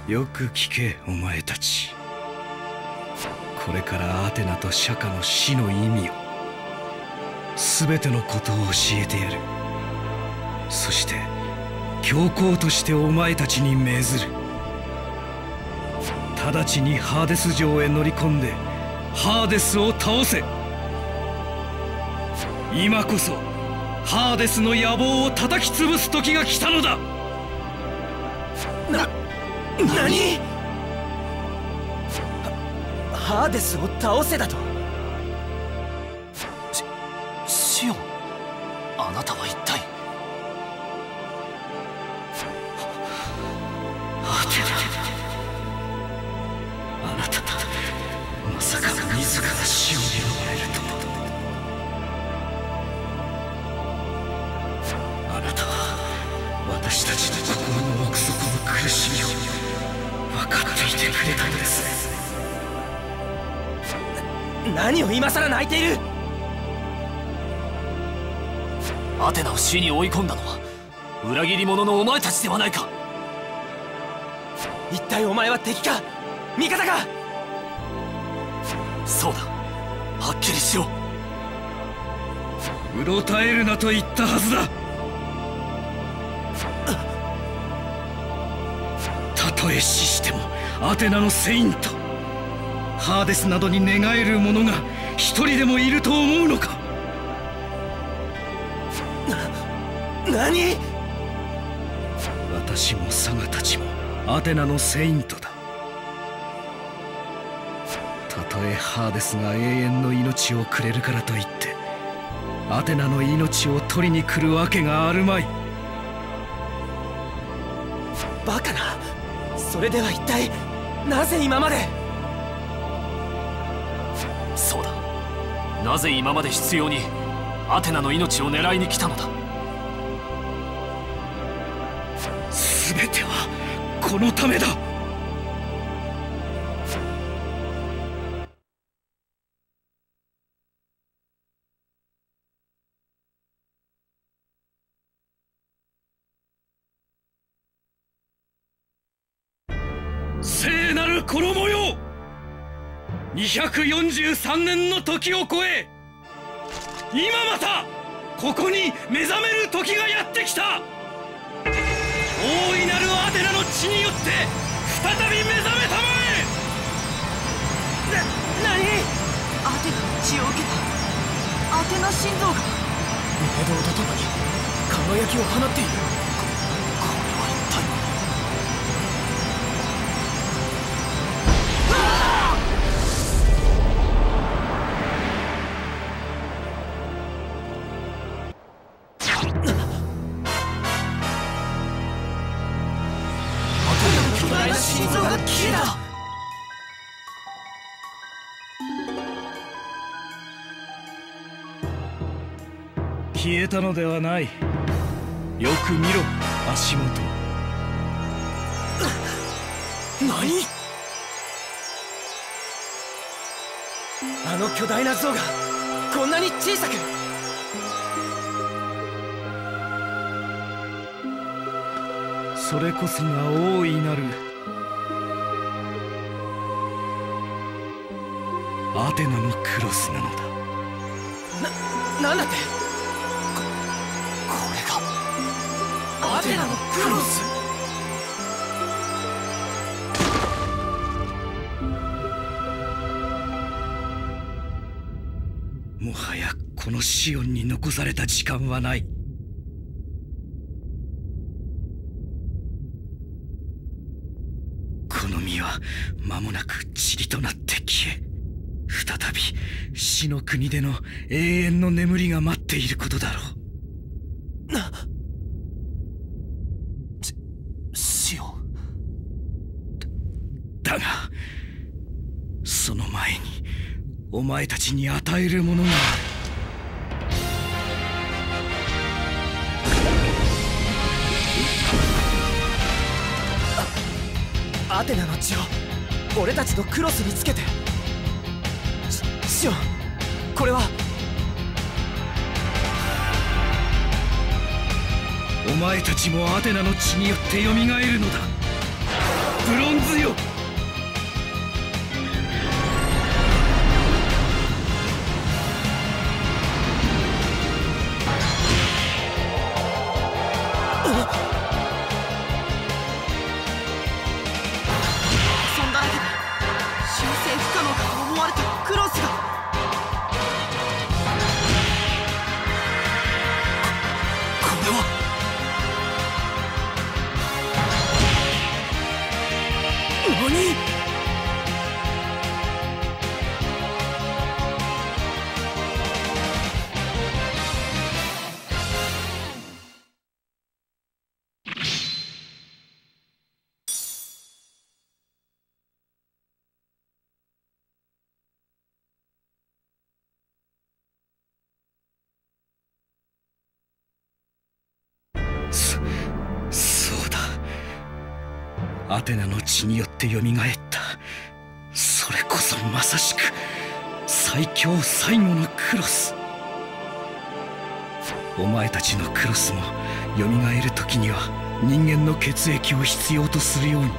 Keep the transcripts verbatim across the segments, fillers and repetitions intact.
よく聞け、お前たち。これからアテナと釈迦の死の意味を、全てのことを教えてやる。そして教皇としてお前たちに命ずる。直ちにハーデス城へ乗り込んでハーデスを倒せ。今こそハーデスの野望を叩き潰す時が来たのだ。 な、何？ハーデスを倒せだと？ し、シオン、あなたは一体。 アテナ、あなたまさか自ら死を選ばれるとは。あなたは私たちの心の奥底の苦しみを分かっていてくれたのですね。 何を今さら泣いている？ アテナを死に追い込んだのは裏切り者のお前たちではないか。 一体お前は敵か味方か？ そうだ、はっきりしろ。 うろたえるなと言ったはずだ。たとえ死してもアテナのセイント、ハーデスなどに寝返る者が一人でもいると思うのか？ な、何？ 私もサガたちもアテナのセイントだ。たとえハーデスが永遠の命をくれるからといってアテナの命を取りに来るわけがあるまい。 バカな。それでは一体なぜ今まで？ そうだ、なぜ今まで執拗にアテナの命を狙いに来たのだ。 全てはこのためだ。聖なる衣よ、にひゃくよんじゅうさんねんの時を超え、今またここに目覚める時がやってきた。大いなるアテナの血によって再び目覚めたまえ。 な、何？ アテナの血を受けたアテナ心臓が明動とともに輝きを放っている。 これは一体。 心臓が消えた。 消えたのではない。よく見ろ、足元。 何？あの巨大な像がこんなに小さく。 それこそが大いなるアテナのクロスなのだ。 な、なんだって？ こ、これがアテナのクロス？ もはやこのシオンに残された時間はない。この身は間もなく塵となって消え、再び死の国での永遠の眠りが待っていることだろう。 な、 し、シオン。 だがその前にお前たちに与えるものがある。 アテナの血を俺たちのクロスにつけて。しシオン、これは。 お前たちもアテナの血によって蘇るのだ。 ブロンズよ。 遊んだだけで修正不可能かと思われたクロスがこれは何？ そそうだ。アテナの血によってよみがえった。それこそまさしく最強最後のクロス。お前たちのクロスもよみがえる時には人間の血液を必要とするように、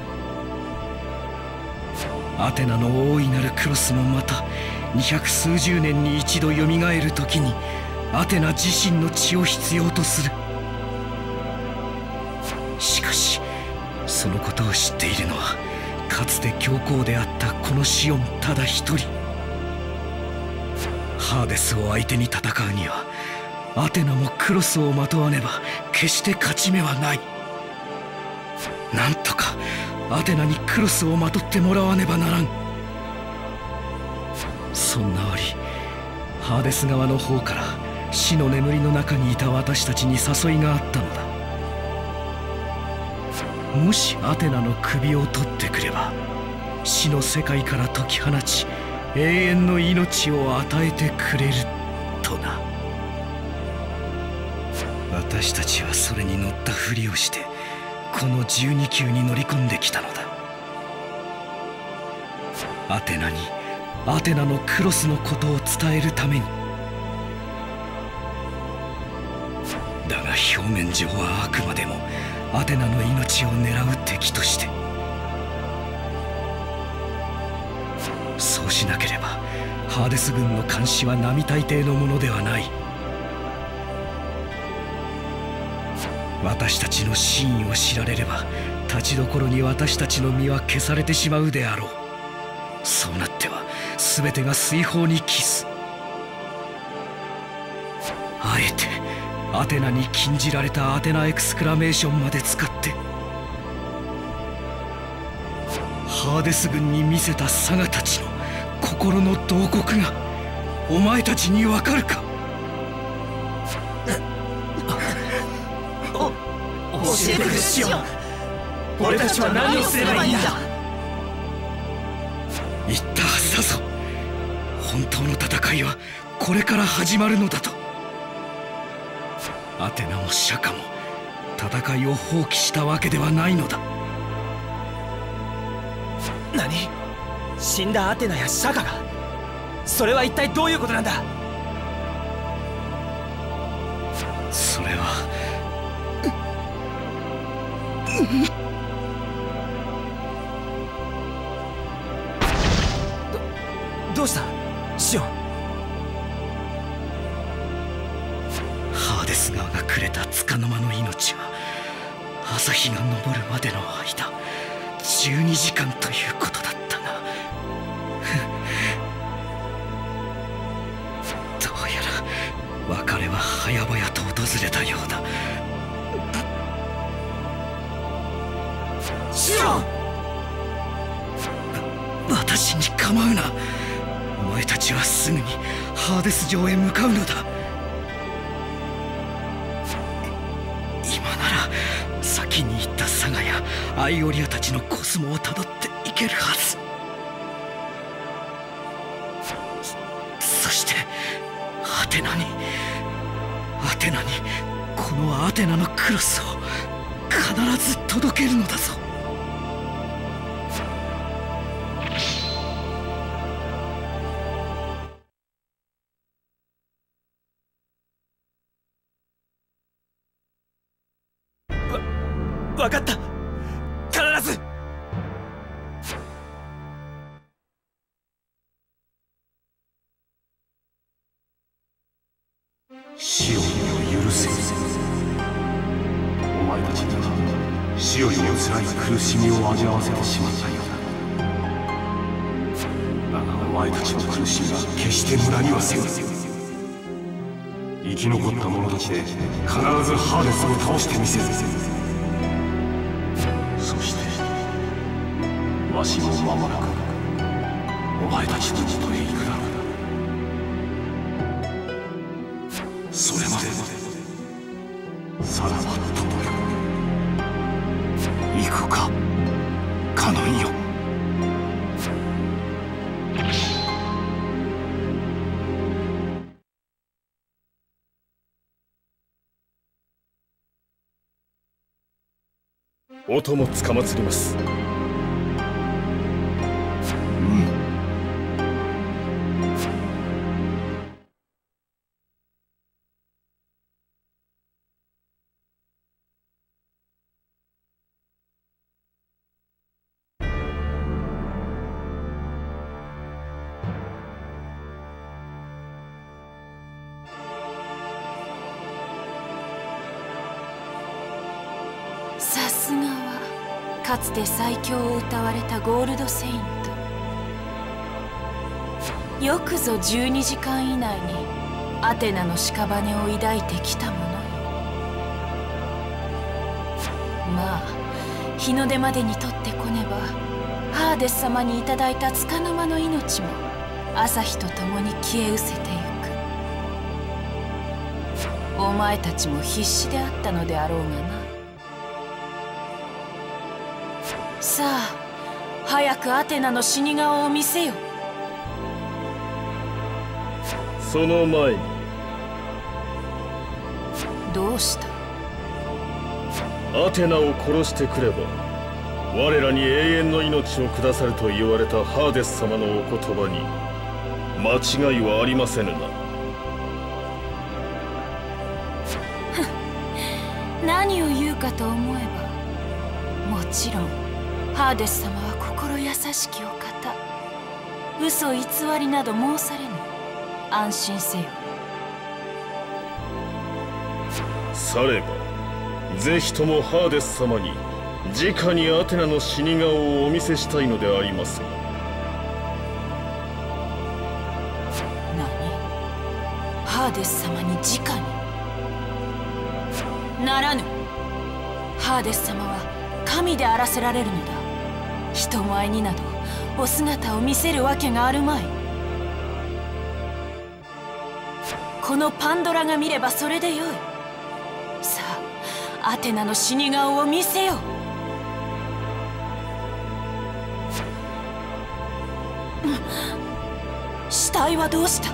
アテナの大いなるクロスもまた二百数十年に一度よみがえる時にアテナ自身の血を必要とする。しかしそのことを知っているのはかつて教皇であったこのシオンただ一人。ハーデスを相手に戦うにはアテナもクロスをまとわねば決して勝ち目はない。なんとかアテナにクロスをまとってもらわねばならん。そんな折ハーデス側の方から死の眠りの中にいた私たちに誘いがあったのだ。もしアテナの首を取ってくれば死の世界から解き放ち永遠の命を与えてくれるとな。私たちはそれに乗ったふりをしてこのじゅうに級に乗り込んできたのだ。アテナにアテナのクロスのことを伝えるために。だが表面上はあくまでもアテナの命を狙う敵として。そうしなければハーデス軍の監視は並大抵のものではない。私たちの真意を知られれば立ちどころに私たちの身は消されてしまうであろう。そうなっては全てが水泡に帰す。あえてアテナに禁じられたアテナエクスクラメーションまで使ってハーデス軍に見せたサガたちの心の慟哭がお前たちにわかるか？ 教えてくれシオン。 俺たちは何をすればいいんだ？ 言ったはずだぞ。本当の戦いはこれから始まるのだと。アテナもシャカも戦いを放棄したわけではないのだ。 何？死んだアテナやシャカが？それは一体どういうことなんだ？ それはどどうしたシオン？ ハーデス側がくれた束の間の命は朝日が昇るまでの間じゅうにじかんということだったがどうやら別れは早々と訪れたようだ。 シオン！ 私に構うな。お前たちはすぐにハーデス城へ向かうのだ。今なら先に行ったサガやアイオリアたちのコスモをたどっていけるはず。そ, そしてアテナにアテナにこのアテナのクロスを必ず届けるのだぞ。 分かった。必ず。 シオンを許せ。お前たちにはシオンの辛い苦しみを味わわせてしまったようだ。だがお前たちの苦しみは決して無駄にはせん。生き残った者たちで必ずハーデスを倒してみせる。そしてわしも間もなくお前たちの元へ行くだろう。それまでさらば友よ、行くかカノンよ。 音もつかまつります。 さすがはかつて最強を謳われたゴールドセイント。よくぞじゅうにじかん以内にアテナの屍を抱いてきたものよ。まあ日の出までに取ってこねばハーデス様にいただいた束の間の命も朝日とともに消え失せてゆく。お前たちも必死であったのであろうがな。さあ早くアテナの死に顔を見せよ。 その前にどうした？ アテナを殺してくれば我らに永遠の命を下さると言われたハーデス様のお言葉に間違いはありませぬな。 何を言うかと思えば、もちろんハーデス様は心優しきお方。嘘偽りなど申されぬ。安心せよ。 さればぜひともハーデス様に直にアテナの死に顔をお見せしたいのでありますが。 何？ハーデス様に直に？ならぬ。ハーデス様は神であらせられるのだ。人前になどお姿を見せるわけがあるまい。このパンドラが見ればそれでよい。さあアテナの死に顔を見せよ。死体はどうした？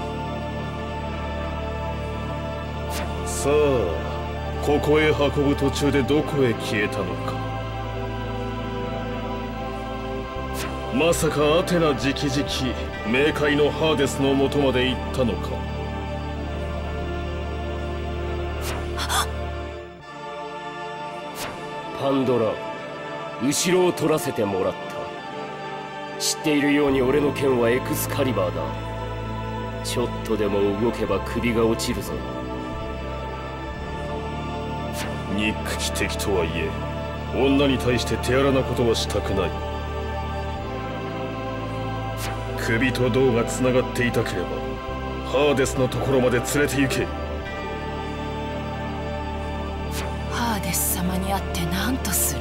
さあここへ運ぶ途中でどこへ消えたのか。まさかアテナ直々冥界のハーデスのもとまで行ったのか。 パンドラ、後ろを取らせてもらった。知っているように俺の剣はエクスカリバーだ。ちょっとでも動けば首が落ちるぞ。 憎き敵とはいえ女に対して手荒なことはしたくない。首と胴がつながっていたければハーデスのところまで連れて行け。 ハーデス様に会って何とする？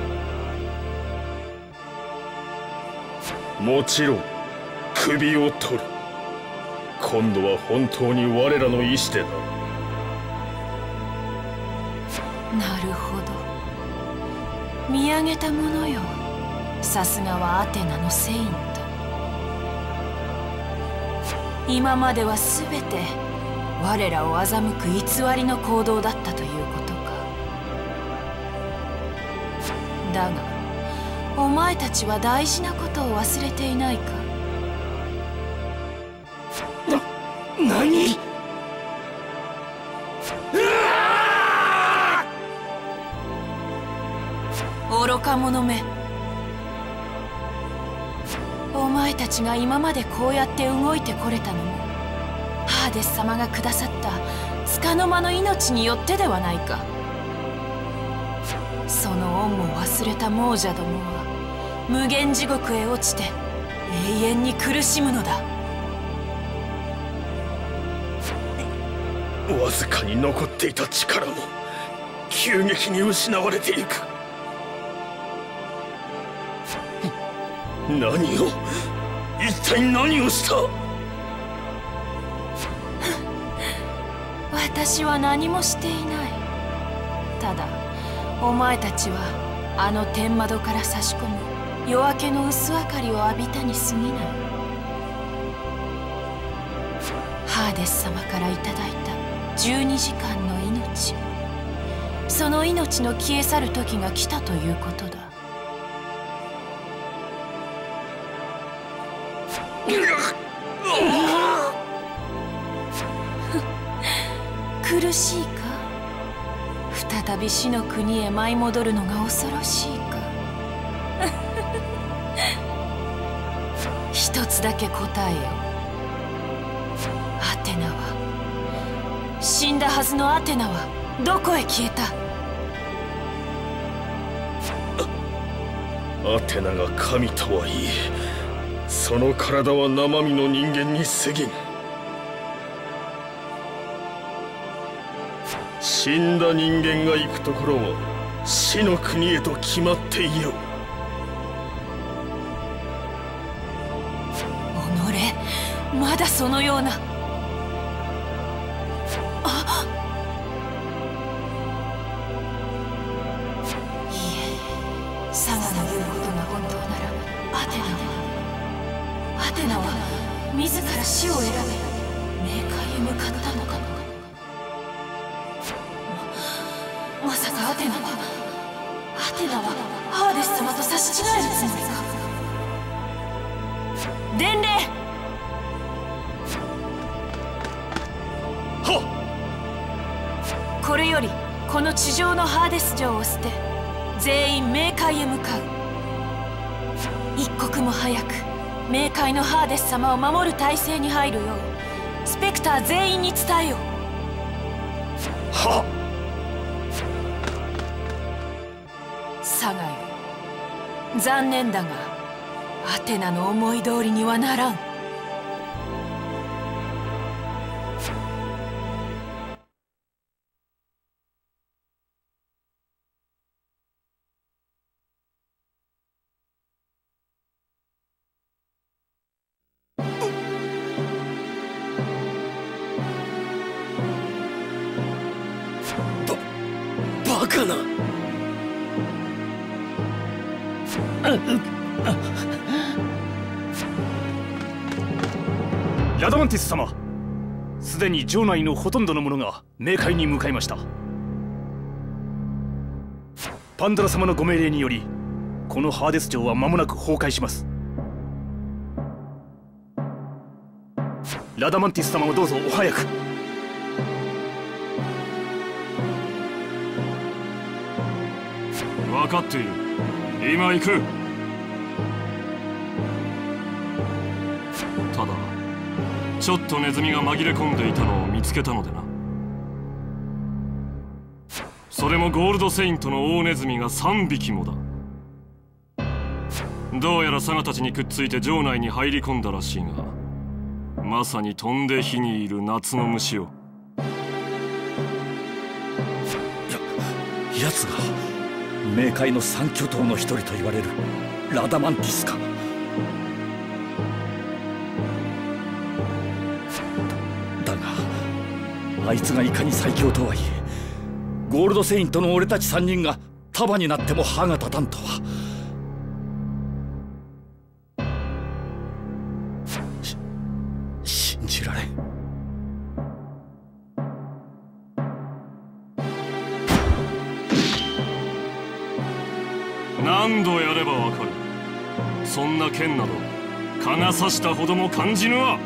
もちろん首を取る。今度は本当に我らの意志でな。 なるほど。見上げたものよ。さすがはアテナのセイント。今までは全て我らを欺く偽りの行動だったということか。だがお前たちは大事なことを忘れていないか？ な、何？ 愚か者め。お前たちが今までこうやって動いてこれたのもハーデス様がくださった束の間の命によってではないか。その恩も忘れた亡者どもは無限地獄へ落ちて永遠に苦しむのだ。 わずかに残っていた力も急激に失われていく。何を一体何をした？ 私は何もしていない。ただお前たちはあの天窓から差し込む夜明けの薄明かりを浴びたに過ぎない。ハーデス様からいただいたじゅうにじかんの命、その命の消え去る時が来たということだ。苦しいか？再び死の国へ舞い戻るのが恐ろしいか？一つだけ答えよ。アテナは、死んだはずのアテナはどこへ消えた？ アテナが神とはいえ、その体は生身の人間に過ぎん。死んだ人間が行くところは死の国へと決まっていよう。 己、まだそのような。あ、いえ、サガの言うことが本当なら、アテナはアテナは自ら死を選べ冥界へ向かったのかも。まさかアテナはアテナはハーデス様と差し違えるつもりか。伝令。はっ。これよりこの地上のハーデス城を捨て全員冥界へ向かう。一刻も早く冥界のハーデス様を守る体制に入るようスペクター全員に伝えよう。 はっ。 サガよ、残念だがアテナの思い通りにはならん。 バ、バカな。 ラダマンティス様、すでに城内のほとんどの者が冥界に向かいました。パンドラ様のご命令によりこのハーデス城は間もなく崩壊します。ラダマンティス様もどうぞお早く。 分かっている。今行く。ただちょっとネズミが紛れ込んでいたのを見つけたのでな。それもゴールドセイントの大ネズミがさんびきもだ。どうやらサガたちにくっついて城内に入り込んだらしいが、まさに飛んで火にいる夏の虫を。 や奴が冥界の三巨頭の一人と言われるラダマンティスか。だがあいつがいかに最強とはいえ、ゴールドセイントの俺たち三人が束になっても歯が立たんとは。し信じられん。 何度やればわかる。そんな剣など蚊が刺したほども感じぬわ。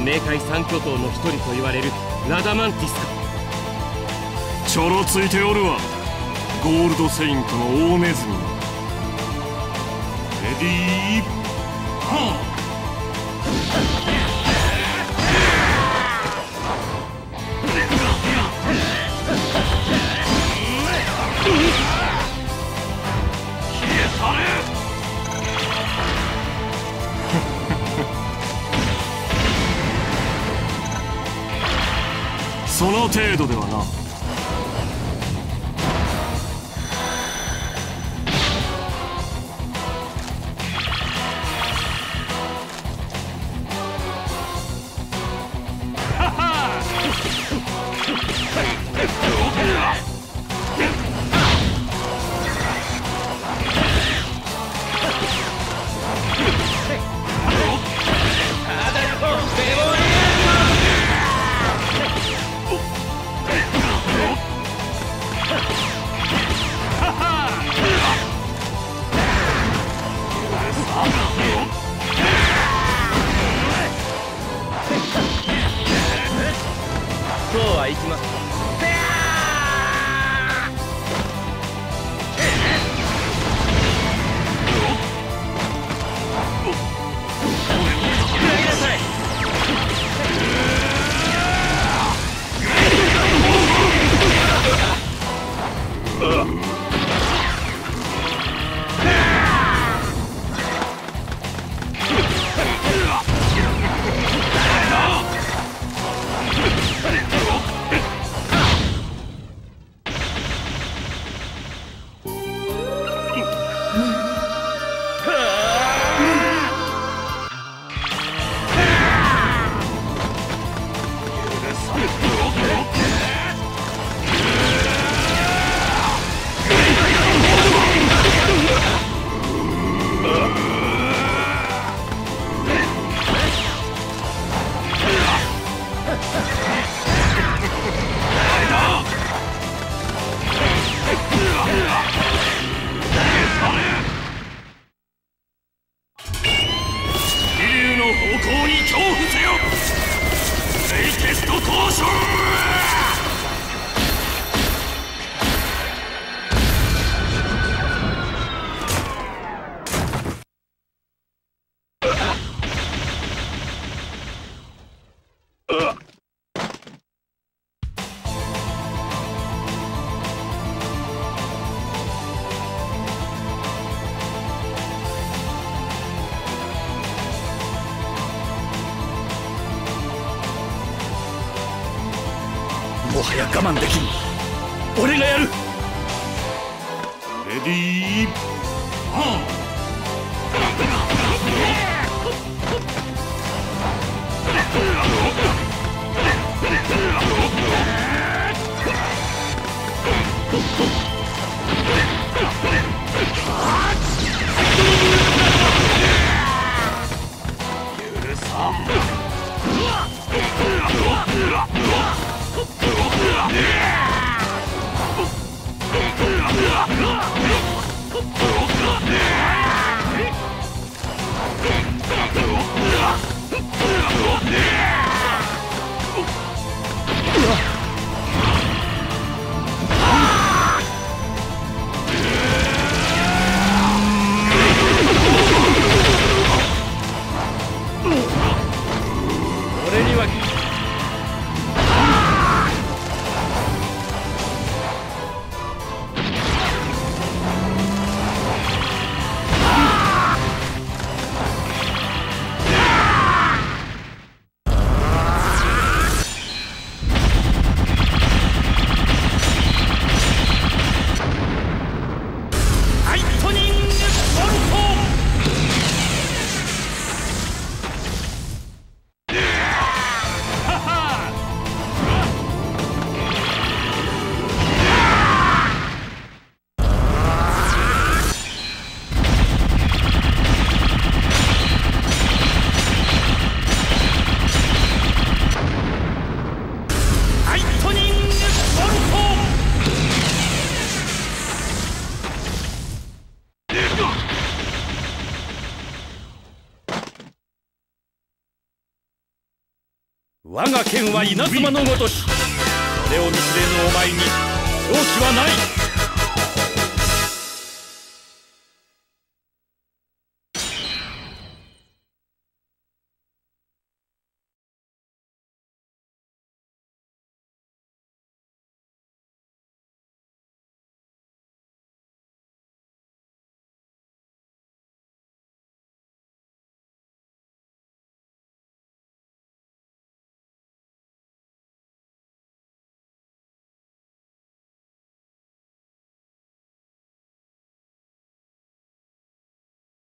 冥界三巨頭の一人と言われるラダマンティスか。 ちょろついておるわ、ゴールドセイントの大ネズミ。レディーハー。その程度ではな。 今日は行きます。 もはや我慢できん。俺がやる。 レディーハー。許さん。 俺には我が剣は稲妻のごとし、それを見知れぬお前に勝機はない。